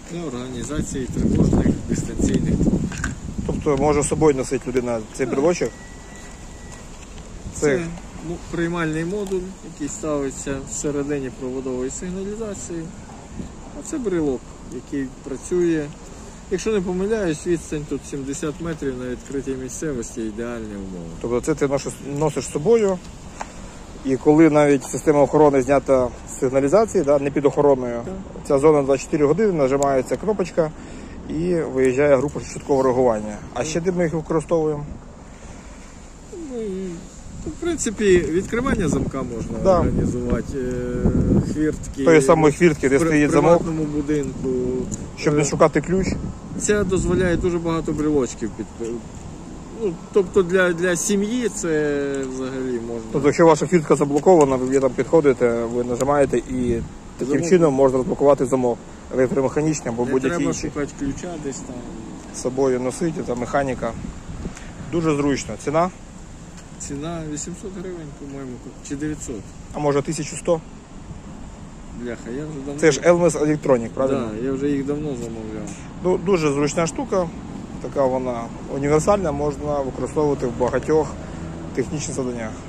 для організації тривожних дистанційних. Тобто може з собою носити людина цей брелочок? Це приймальний модуль, який ставиться всередині проводової сигналізації. А це брелок, який працює. Якщо не помиляюсь, відстань тут 70 метрів на відкритій місцевості, ідеальні умови. Тобто це ти носиш з собою, і коли навіть система охорони знята з сигналізації, да, не під охороною, ця зона 24 години, нажимається кнопочка і виїжджає група швидкого реагування. А ще де ми їх використовуємо? В принципі, відкривання замка можна організувати, хвіртки. Тої самої хвіртки, де стоїть замок. В приватному будинку. Щоб не шукати ключ. Це дозволяє дуже багато брелочків. Тобто для сім'ї це взагалі можна. Тобто, якщо ваша хвіртка заблокована, ви там підходите, ви нажимаєте і таким чином можна розблокувати замок електромеханічним або будь-який інший. Не треба шукати ключа десь там. З собою носити, там механіка. Дуже зручно. Ціна? Ціна 800 гривень, по-моєму, чи 900. А може 1100? Бляха, я вже давно... Це ж Elmes Electronic, правильно? Так, я вже їх давно замовляв. Дуже зручна штука, така вона універсальна, можна використовувати в багатьох технічних завданнях.